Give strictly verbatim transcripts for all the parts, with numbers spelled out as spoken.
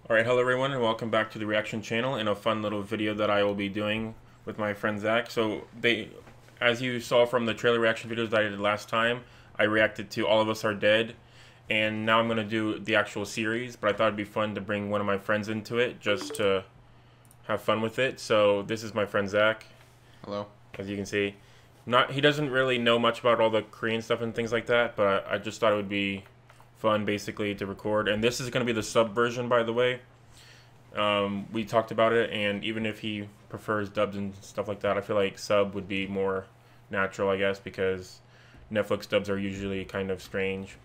Alright, hello everyone and welcome back to the reaction channel and a fun little video that I will be doing with my friend Zach. So they, as you saw from the trailer reaction videos that I did last time, I reacted to All of Us Are Dead, and now I'm going to do the actual series, but I thought it'd be fun to bring one of my friends into it just to have fun with it. So this is my friend Zach. Hello. As you can see, not he doesn't really know much about all the Korean stuff and things like that, but I, I just thought it would be fun basically to record. And this is going to be the sub version, by the way. Um, we talked about it, and even if he prefers dubs and stuff like that, I feel like sub would be more natural, I guess, because Netflix dubs are usually kind of strange.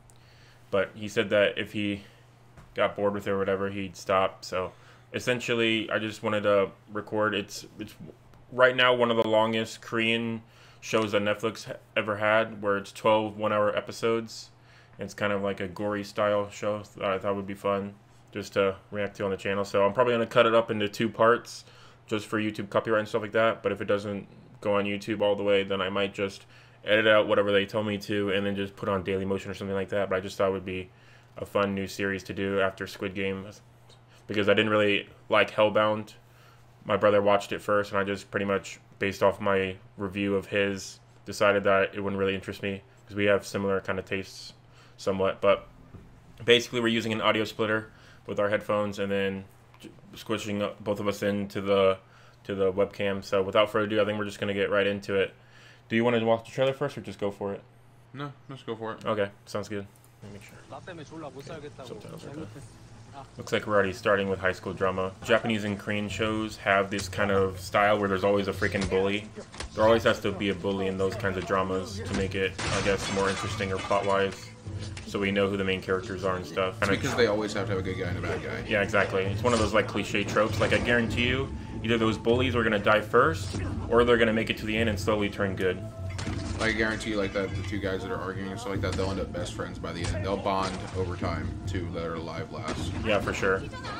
But he said that if he got bored with it or whatever, he'd stop. So essentially, I just wanted to record. It's it's right now one of the longest Korean shows that Netflix ever had, where it's twelve one-hour episodes. It's kind of like a gory style show that I thought would be fun just to react to on the channel. So I'm probably going to cut it up into two parts just for YouTube copyright and stuff like that. But if it doesn't go on YouTube all the way, then I might just edit out whatever they told me to and then just put on Dailymotion or something like that. But I just thought it would be a fun new series to do after Squid Game, because I didn't really like Hellbound. My brother watched it first, and I just pretty much, based off my review of his, decided that it wouldn't really interest me because we have similar kind of tastes somewhat. But basically we're using an audio splitter with our headphones and then squishing both of us into the to the webcam. So without further ado, I think we're just going to get right into it. Do you want to watch the trailer first or just go for it? No, let's go for it. Okay, sounds good. Let me make sure. Subtitles are good. Looks like we're already starting with high school drama. Japanese and Korean shows have this kind of style where there's always a freaking bully. There always has to be a bully in those kinds of dramas to make it, I guess, more interesting or plot-wise, so we know who the main characters are and stuff. It's because they always have to have a good guy and a bad guy. Yeah, exactly. It's one of those like cliche tropes. Like I guarantee you, either those bullies are gonna die first, or they're gonna make it to the end and slowly turn good. I guarantee you, like that, the two guys that are arguing and stuff like that, they'll end up best friends by the end. They'll bond over time, two that are alive last. Yeah, for sure.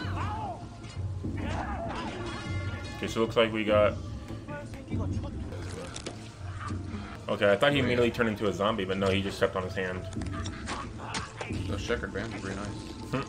Okay, so it looks like we got... Okay, I thought he immediately turned into a zombie, but no, he just stepped on his hand. Those checkered bands are pretty nice.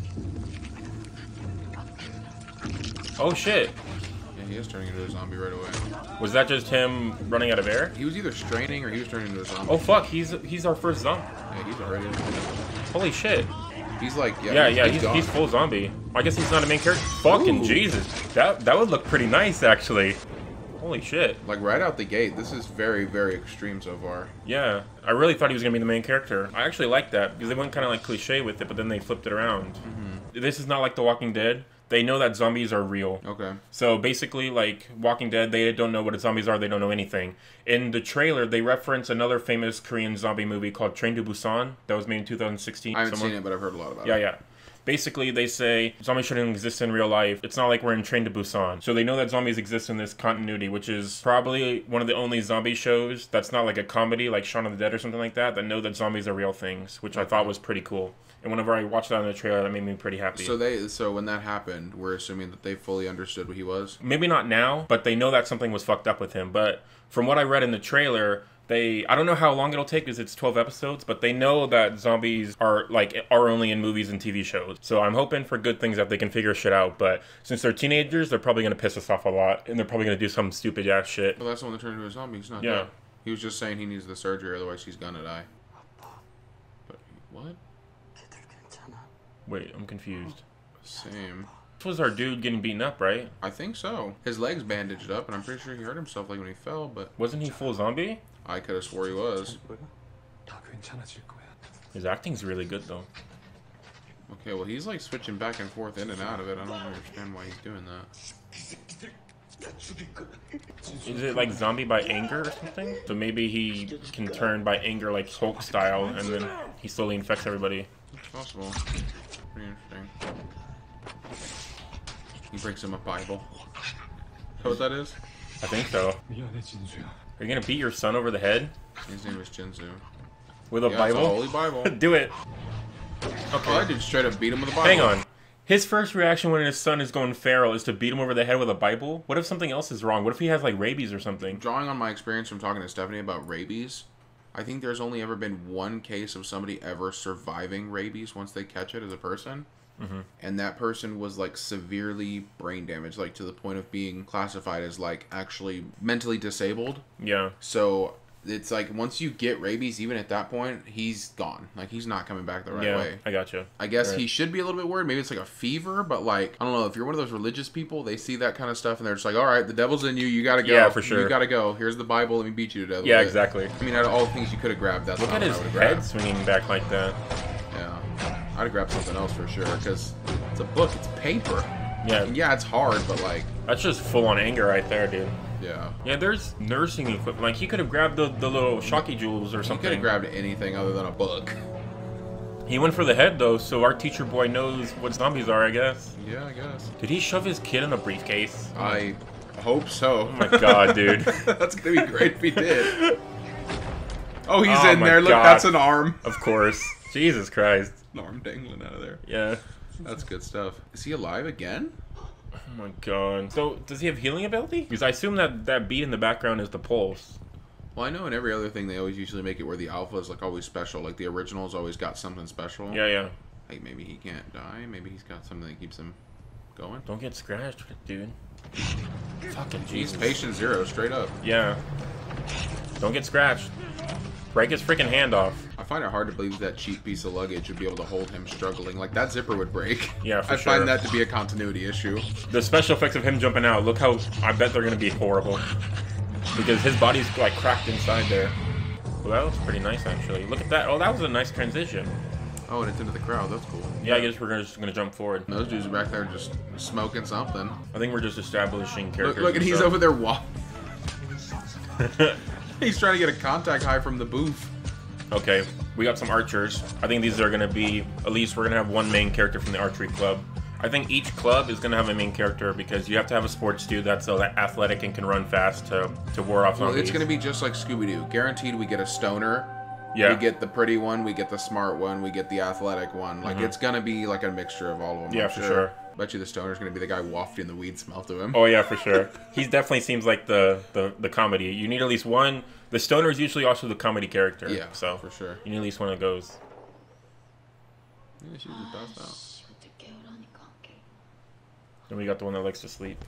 Oh shit! Yeah, he is turning into a zombie right away. Was that just him running out of air? He was either straining or he was turning into a zombie. Oh fuck, he's he's our first zombie. Yeah, he's already. Holy shit. He's like, yeah, Yeah, he's, yeah, he's, he's, he's full zombie. I guess he's not a main character. Fucking Ooh. Jesus. That that would look pretty nice, actually. Holy shit. Like, right out the gate, this is very, very extreme so far. Yeah, I really thought he was going to be the main character. I actually liked that, because they went kind of like cliche with it, but then they flipped it around. Mm-hmm. This is not like The Walking Dead. They know that zombies are real. Okay. So basically, like Walking Dead, they don't know what zombies are. They don't know anything. In the trailer, they reference another famous Korean zombie movie called Train to Busan that was made in two thousand sixteen. I haven't somewhere. seen it, but I've heard a lot about Yeah, it. yeah. Basically, they say zombies shouldn't exist in real life. It's not like we're in Train to Busan. So they know that zombies exist in this continuity, which is probably one of the only zombie shows that's not like a comedy, like Shaun of the Dead or something like that, that know that zombies are real things, which I thought was pretty cool. And whenever I watched that in the trailer, that made me pretty happy. So they, so when that happened, we're assuming that they fully understood what he was? Maybe not now, but they know that something was fucked up with him. But from what I read in the trailer, they, I don't know how long it'll take because it's twelve episodes, but they know that zombies are like are only in movies and T V shows. So I'm hoping for good things that they can figure shit out. But since they're teenagers, they're probably gonna piss us off a lot, and they're probably gonna do some stupid ass shit. Well, that's the one that turned into a zombie. He's not Yeah. dead. He was just saying he needs the surgery, otherwise he's gonna die. But what? Wait, I'm confused. Same. This was our dude getting beaten up, right? I think so. His legs bandaged up, and I'm pretty sure he hurt himself like when he fell. But Wasn't he full zombie? I could have swore he was. His acting's really good though. Okay, well he's like switching back and forth in and out of it. I don't understand why he's doing that. Is it like zombie by anger or something? So maybe he can turn by anger like Hulk style, and then he slowly infects everybody. It's possible. Pretty interesting. He brings him a Bible. Is that what that is? I think so. Are you gonna beat your son over the head His name is Jinzu. with a Yeah, it's a Bible? holy Bible. Do it. Okay. I did straight up beat him with a Bible. Hang on. His first reaction when his son is going feral is to beat him over the head with a Bible? What if something else is wrong? What if he has like rabies or something? Drawing on my experience from talking to Stephanie about rabies, I think there's only ever been one case of somebody ever surviving rabies once they catch it as a person. Mm-hmm. and that person was like severely brain damaged, like to the point of being classified as like actually mentally disabled. Yeah. So it's like once you get rabies, even at that point, he's gone. Like he's not coming back the right yeah, way. I gotcha. I guess Right. he should be a little bit worried. Maybe it's like a fever, but like I don't know. If you're one of those religious people, they see that kind of stuff and they're just like, "All right, the devil's in you. You gotta go. Yeah, for sure. You gotta go. Here's the Bible. Let me beat you to death." Yeah, with it." exactly. I mean, out of all the things you could have grabbed, that's Look not at what his I would have head grabbed. swinging back like that. Yeah, I'd have grabbed something else for sure because it's a book. It's paper. Yeah. And yeah, it's hard, but like, That's just full on anger right there, dude. yeah. Yeah, there's nursing equipment. Like, he could have grabbed the, the little shocky jewels or You could something. have grabbed anything other than a book. He went for the head, though, so our teacher boy knows what zombies are, I guess. Yeah, I guess. Did he shove his kid in a briefcase? I hope so. Oh my god, dude. That's gonna be great if he did. Oh, he's Oh in my there. Look, God. that's an arm. Of course. Jesus Christ. An arm dangling out of there. Yeah. That's good stuff. Is he alive again? Oh my god. So, does he have healing ability? Because I assume that that beat in the background is the pulse. Well, I know in every other thing they always usually make it where the alpha is like always special. Like the original's always got something special. Yeah, yeah. Like maybe he can't die. Maybe he's got something that keeps him going. Don't get scratched, dude. Fucking He's Jesus. patient zero, straight up. Yeah. Don't get scratched. Break his freaking hand off. I find it hard to believe that cheap piece of luggage would be able to hold him struggling. Like that zipper would break. Yeah, for I sure. find that to be a continuity issue. The special effects of him jumping out, look how, I bet they're gonna be horrible. Because his body's like cracked inside there. Well, that was pretty nice actually. Look at that. Oh, that was a nice transition. Oh, and it's into the crowd. That's cool. Yeah, I guess we're gonna, just gonna jump forward. Those dudes are back there just smoking something. I think we're just establishing Look, characters. look, and and he's stuff. over there wa- He's trying to get a contact high from the booth. Okay, we got some archers. I think these are gonna be, at least we're gonna have one main character from the archery club. I think each club is gonna have a main character because you have to have a sports dude that's uh, athletic and can run fast to, to ward off Well, zombies. it's going to be just like Scooby-Doo. Guaranteed we get a stoner. Yeah. We get the pretty one, we get the smart one, we get the athletic one. Like, Mhm. it's going to be like a mixture of all of them. Yeah, I'm for sure. Bet you the stoner's going to be the guy wafting the weed smell to him. Oh yeah, for sure. He definitely seems like the, the, the comedy. You need at least one. The stoner is usually also the comedy character. Yeah, so for sure. you need at least one that goes. Yeah, she was passed out. Then we got the one that likes to sleep.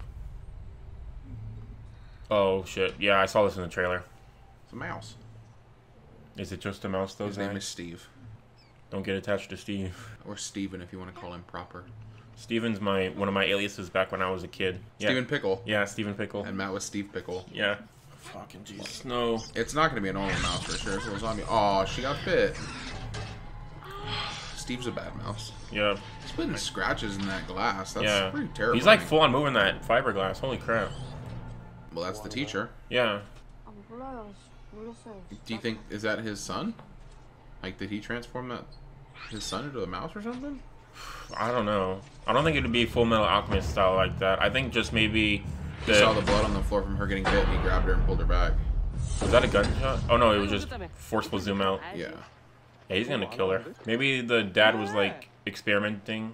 Oh shit! Yeah, I saw this in the trailer. It's a mouse. Is it just a mouse? Those His name guys? is Steve. Don't get attached to Steve. Or Steven if you want to call him proper. Steven's my one of my aliases back when I was a kid. Yeah. Steven Pickle. Yeah, Steven Pickle. And Matt was Steve Pickle. Yeah. Fucking Jesus, no. It's not going to be a normal mouse for sure. It's a little zombie. Oh, she got bit. Steve's a bad mouse. Yeah. He's putting scratches in that glass. That's yeah. pretty terrible. He's like full on moving that fiberglass. Holy crap. Well, that's the teacher. Yeah. Do you think, is that his son? Like, did he transform that, his son into a mouse or something? I don't know. I don't think it would be Full Metal Alchemist style like that. I think just maybe He saw the blood on the floor from her getting bit and he grabbed her and pulled her back. Was that a gunshot? Oh no, it was just forceful zoom out. Yeah. Yeah, he's gonna kill her. Maybe the dad was like experimenting.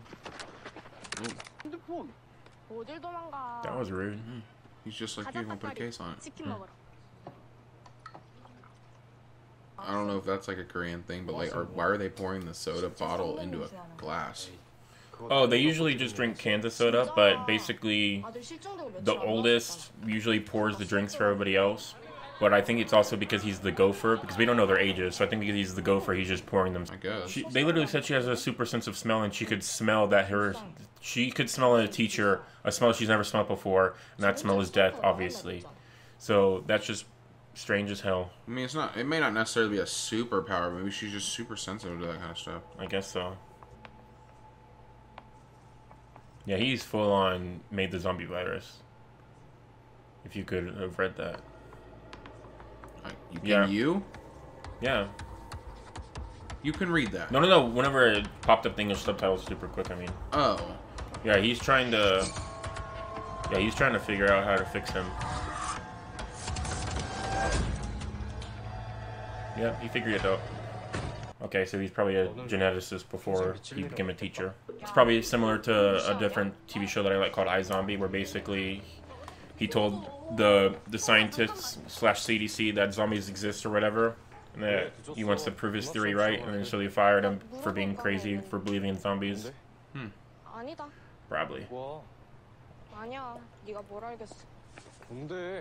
That was rude. He's just like you, won't put a case on it. I don't know if that's like a Korean thing, but like, are, why are they pouring the soda bottle into a glass? Oh, they usually just drink cans of soda, but basically the oldest usually pours the drinks for everybody else. But I think it's also because he's the gopher, because we don't know their ages. So I think because he's the gopher, he's just pouring them. I guess. She, they literally said she has a super sense of smell, and she could smell that her, she could smell in a teacher a smell she's never smelled before, and that smell is death, obviously. So that's just strange as hell. I mean, it's not. It may not necessarily be a superpower. Maybe she's just super sensitive to that kind of stuff. I guess so. Yeah, he's full on made the zombie virus. If you could have read that. Like, you can Yeah. you? Yeah. You can read that. No, no, no. Whenever it popped up the English subtitles super quick, I mean. Oh. Yeah, he's trying to... Yeah, he's trying to figure out how to fix him. Yep, he figured it out. Okay, so he's probably a geneticist before he became a teacher. It's probably similar to a different T V show that I like called iZombie, where basically he told the the scientists slash C D C that zombies exist or whatever, and that he wants to prove his theory right, and then so they fired him for being crazy for believing in zombies. Hmm. 아니다. Probably. 와, 아니야. 네가 뭘 알겠어. 뭔데?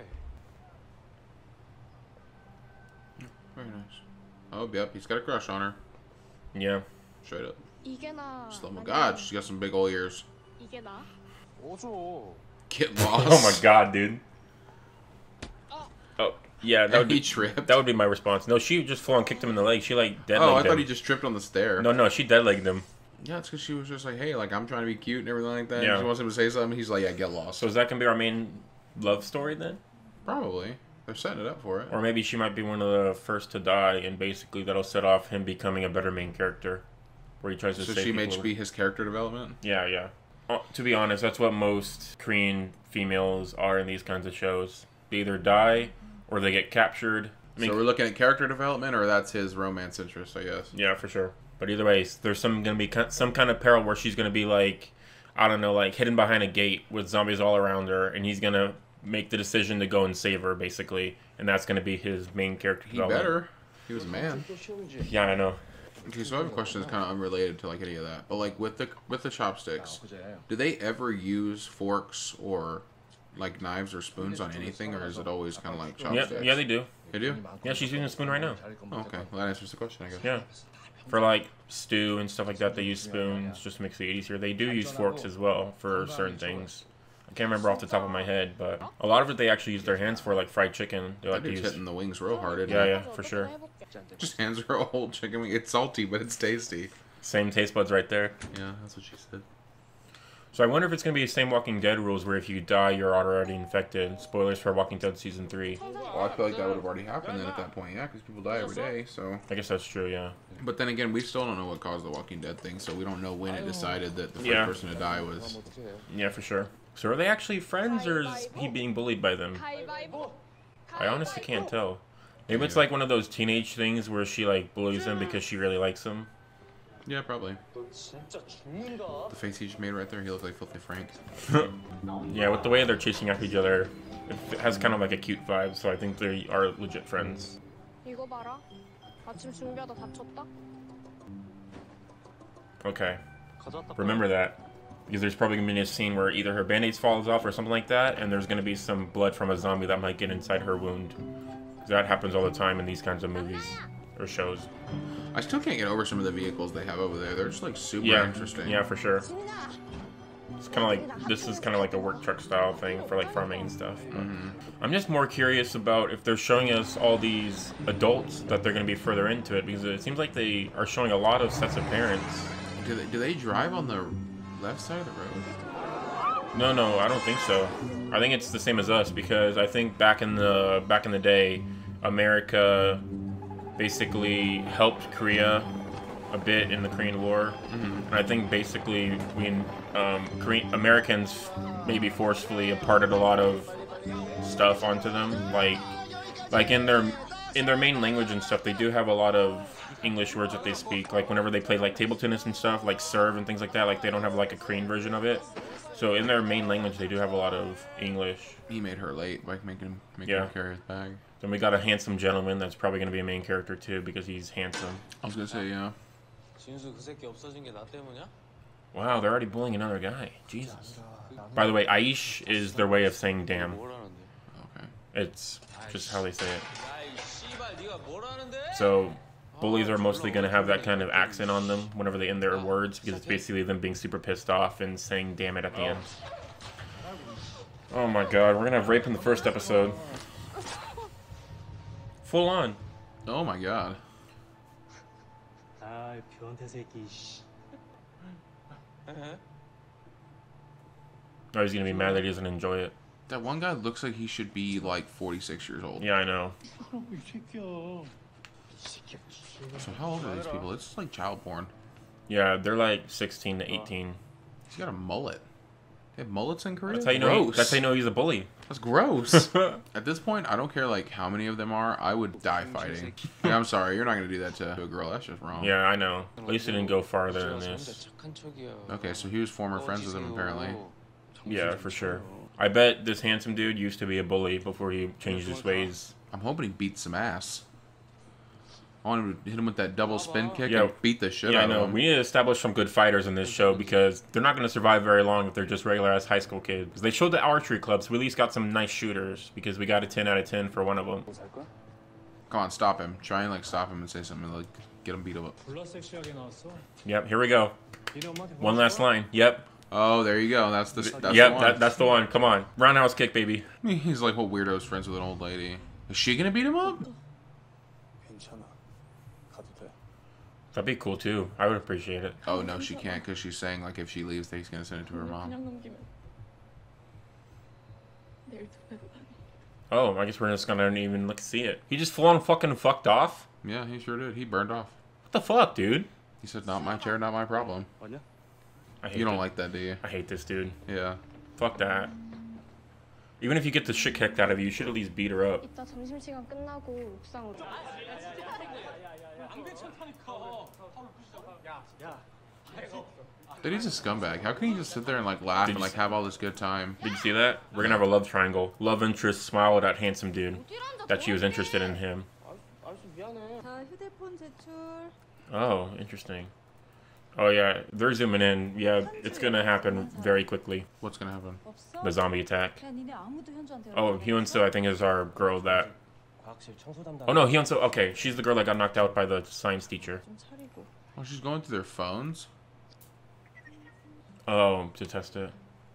Very nice. Oh, yep, he's got a crush on her. Yeah. Straight up. 이게 나. Just, oh my god, she's got some big old ears. 이게 나. 오죠. Get lost. Oh my god, dude. Oh, yeah, that That would would be be tripped. that would be my response. No, she just full on kicked him in the leg. She like dead Oh, I legged thought him. he just tripped on the stair. No, no, she dead legged him. Yeah, it's because she was just like, hey, like, I'm trying to be cute and everything like that. Yeah. She wants him to say something. He's like, yeah, get lost. So is that gonna be our main love story then? Probably. They're setting it up for it. Or maybe she might be one of the first to die, and basically that'll set off him becoming a better main character, where he tries to So save she may people. just be his character development? Yeah, yeah. Uh, to be honest, that's what most Korean females are in these kinds of shows. They either die or they get captured. I mean, So we're looking at character development, or that's his romance interest, I guess. yeah, for sure. But either way, there's some gonna be ki- some kind of peril where she's gonna be like, I don't know, like hidden behind a gate with zombies all around her, and he's gonna make the decision to go and save her, basically, and that's gonna be his main character He development. better. He was a man. Yeah, I know. Okay, so I have a question that's kind of unrelated to like any of that, but like with the with the chopsticks, do they ever use forks or like knives or spoons on anything, or is it always kind of like Yeah, chopsticks? yeah, they do. They do. Yeah, she's using a spoon right now. Oh, okay, well that answers the question, I guess. Yeah. For like stew and stuff like that, they use spoons just to make it easier. They do use forks as well for certain things. I can't remember off the top of my head, but a lot of it they actually use their hands for, like fried chicken. They That like to dude's use. hitting the wings real hard. Isn't Yeah, he? yeah, for sure. Just hands her a whole chicken wing. It's salty, but it's tasty. Same taste buds right there. Yeah, that's what she said. So I wonder if it's gonna be the same Walking Dead rules where if you die, you're already infected. Spoilers for Walking Dead season three. Well, I feel like that would have already happened then at that point, yeah, because people die every day. So, I guess that's true. Yeah. but then again, we still don't know what caused the Walking Dead thing, so we don't know when it decided that the first Yeah. person to die was. Yeah, for sure. So are they actually friends, or is he being bullied by them? 가위바위보. I honestly can't tell. Maybe it's like one of those teenage things where she like bullies him because she really likes him. Yeah, probably. 너 진짜 죽는다. The face he just made right there, he looked like Filthy Frank. Yeah, with the way they're chasing after each other, it has kind of like a cute vibe. So I think they are legit friends. 이거 봐라. 아침 준비하다 다쳤다. Okay, 가져왔다. remember that. Because there's probably gonna be a scene where either her band-aids falls off or something like that, and there's gonna be some blood from a zombie that might get inside her wound. That happens all the time in these kinds of movies or shows. I still can't get over some of the vehicles they have over there. They're just like super Yeah, interesting. yeah, for sure. It's kind of like this is kind of like a work truck style thing for like farming and stuff. But I'm just more curious about if they're showing us all these adults that they're going to be further into it, because it seems like they are showing a lot of sets of parents. Do they, do they drive on the left side of the road? No, no, I don't think so. I think it's the same as us, because I think back in the back in the day, America basically helped Korea a bit in the Korean War, and I think basically we um, Korean Americans maybe forcefully imparted a lot of stuff onto them, like like in their in their main language and stuff. They do have a lot of English words that they speak, like whenever they play like table tennis and stuff, like serve and things like that. Like they don't have like a Korean version of it. So in their main language, they do have a lot of English. He made her late by making making Yeah. her carry his bag. Then we got a handsome gentleman that's probably going to be a main character too, because he's handsome. I was gonna say yeah. 진수 그 새끼 없어진 게 나 때문이야? Wow, they're already bullying another guy. Jesus. By the way, Aish is their way of saying damn. 뭘 하는데? Okay. It's just how they say it. 아이 씨발 네가 뭘 하는데? So bullies are mostly going to have that kind of accent on them whenever they end their words, because it's basically them being super pissed off and saying damn it at the end. Oh my god, we're going to have rape in the first episode. Full on. Oh my god. 아이 변태 새끼 씨. Oh, he's going to be mad that he doesn't enjoy it. That one guy looks like he should be like forty-six years old. Yeah, I know. So how old are these people? It's like child porn. Yeah, they're like sixteen to eighteen. He's got a mullet. They have mullets in Korea? That's how you know. He, Gross. that's how you know he's a bully. That's gross. At this point, I don't care like how many of them are. I would die fighting. Yeah, I'm sorry, you're not gonna do that to a girl. That's just wrong. Yeah, I know. At least he didn't go farther than this. 착한 척이야. Okay, so he was former friends with him apparently. Yeah, for sure. I bet this handsome dude used to be a bully before he changed his ways. I'm hoping he beats some ass. I want him to hit him with that double spin kick Yeah. and beat the shit Yeah, I out know. of him. We need to establish some good fighters in this show because they're not going to survive very long if they're just regular ass high school kids. 'Cause they showed the archery clubs. We at least got some nice shooters because we got a ten out of ten for one of them. Come on, stop him. Try and like stop him and say something like get him beat up. Yep, here we go. One last line. Yep. Oh, there you go. That's the that's yep, the one. that, that's the one. Come on. Roundhouse kick, baby. He's like, what weirdo's friends with an old lady? Is she gonna beat him up? That'd be cool too. I would appreciate it. Oh no, she can't because she's saying like if she leaves, he's gonna send it to her mom. Oh, I guess we're just gonna even look see it. He just full on fucking fucked off? Yeah, he sure did. He burned off. What the fuck, dude? He said, "Not my chair, not my problem." I hate You don't this. like that, do you? I hate this dude. Yeah. Fuck that. Even if you get the shit kicked out of you, you should at least beat her up. 이따 점심시간 끝나고 옥상으로. That he's a scumbag. How can he just sit there and like laugh Did and you like have all this good time? Did you see that? We're gonna have a love triangle. Love interest smile at that handsome dude. That she was interested in him. 자, 휴대폰 제출. Oh, interesting. Oh yeah, they're zooming in. Yeah, it's gonna happen very quickly. What's gonna happen? 없어? The zombie attack. 야, 니네 아무도 현주한테 Oh, 연락 안 Hyunso I think is our girl that... 과학실 청소 담당. Oh no, Hyunso, okay. She's the girl that got knocked out by the science teacher. 좀 차리고. Oh, she's going through their phones. Oh, to test it.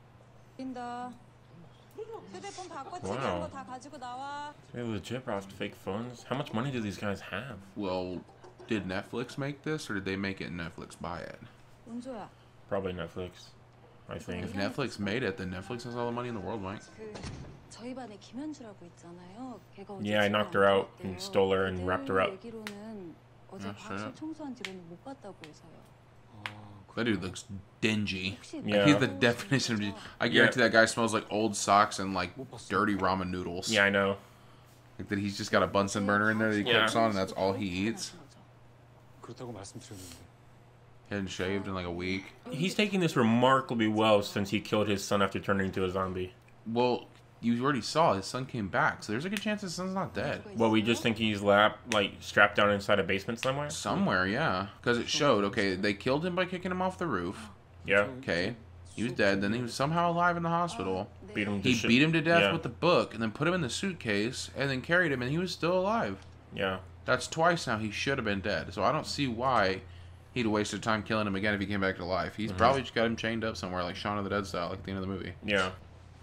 뛴다. 휴대폰 바꿔치기 Wow. 한 거 다 가지고 나와. They legit brought fake phones. How much money do these guys have? Well, did Netflix make this or did they make it and Netflix buy it? 은조야, Probably Netflix, I think. If Netflix made it, then Netflix has all the money in the world, Mike. 그 저희 반에 김현주라고 있잖아요. 걔가 어제 Yeah, I 집에 knocked 안 her out 들어왔대요. and stole her and wrapped her up. 얘기로는 어제 아, 과학실 진짜요? 청소한 뒤로는 못 봤다고 해서요. That dude looks dingy. 혹시 Yeah. He's the definition of. dingy. I guarantee that guy smells like old socks and like dirty ramen noodles. Yeah, I know. Like that he's just got a Bunsen burner in there that he Yeah. cooks on, and that's all he eats. 그렇다고 말씀드렸는데. He hadn't shaved in like a week. He's taking this remarkably well since he killed his son after turning into a zombie. Well, you already saw his son came back, so there's a good chance his son's not dead. Well, we just think he's lap like strapped down inside a basement somewhere. Somewhere, yeah. Because it showed, okay, they killed him by kicking him off the roof. Yeah, Okay. He was dead, then he was somehow alive in the hospital. beat him. To He shit. beat him to death Yeah. with the book, and then put him in the suitcase, and then carried him, and he was still alive. Yeah, That's twice now he should have been dead. So I don't see why he'd have wasted time killing him again if he came back to life. He's Mhm. probably just got him chained up somewhere, like Shaun of the Dead style, like at the end of the movie. yeah.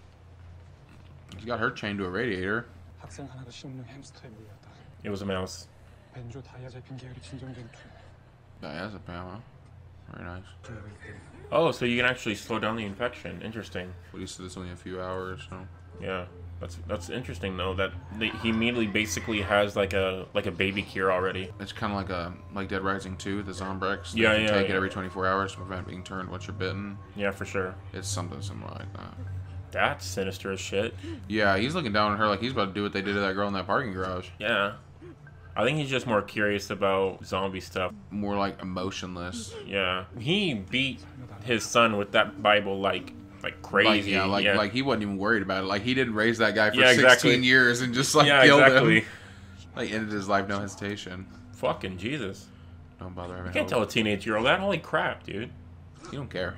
He's got her chained to a radiator. 학생 하나가 씹는 햄스터에 물렸다. It was a mouse. 벤조 다이아제핀 계열이 진정된 투. That has a power. Very nice. Oh, so you can actually slow down the infection. Interesting. What do you say? This only a few hours, so. Yeah, that's that's interesting though. That they, he immediately basically has like a like a baby cure already. It's kind of like a like Dead Rising two, the Zombrex. Yeah, you yeah, Take yeah. it every twenty-four hours to prevent being turned once you're bitten. Yeah, for sure. It's something similar like that. That's sinister as shit. Yeah, he's looking down on her like he's about to do what they did to that girl in that parking garage. Yeah. I think he's just more curious about zombie stuff. More like emotionless. Yeah. He beat his son with that Bible like like Like, crazy. yeah, like like he wasn't even worried about it. Like he didn't raise that guy for Yeah, exactly. sixteen years and just like yeah, killed exactly. him. Like ended his life no hesitation. Fucking Jesus. Don't bother having You can't hope. tell a teenage girl that. Holy crap, dude. You don't care.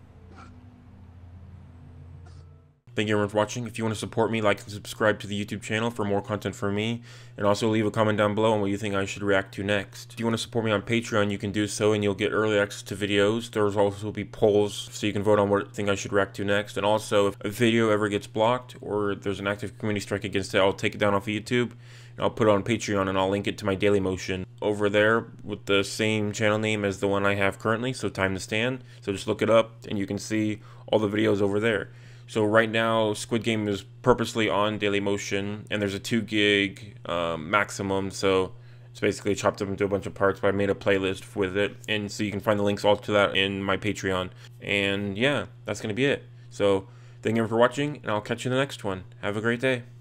Thank you everyone for watching. If you want to support me, like and subscribe to the YouTube channel for more content from me. And also leave a comment down below on what you think I should react to next. If you want to support me on Patreon, you can do so and you'll get early access to videos. There's also be polls so you can vote on what you think I should react to next. And also, if a video ever gets blocked or there's an active community strike against it, I'll take it down off of YouTube. And I'll put it on Patreon and I'll link it to my Dailymotion over there with the same channel name as the one I have currently. So Time to Stand. So just look it up and you can see all the videos over there. So right now, Squid Game is purposely on Dailymotion, and there's a two gig um, maximum, so it's basically chopped up into a bunch of parts, but I made a playlist with it, and so you can find the links all to that in my Patreon. And yeah, that's going to be it. So thank you for watching, and I'll catch you in the next one. Have a great day.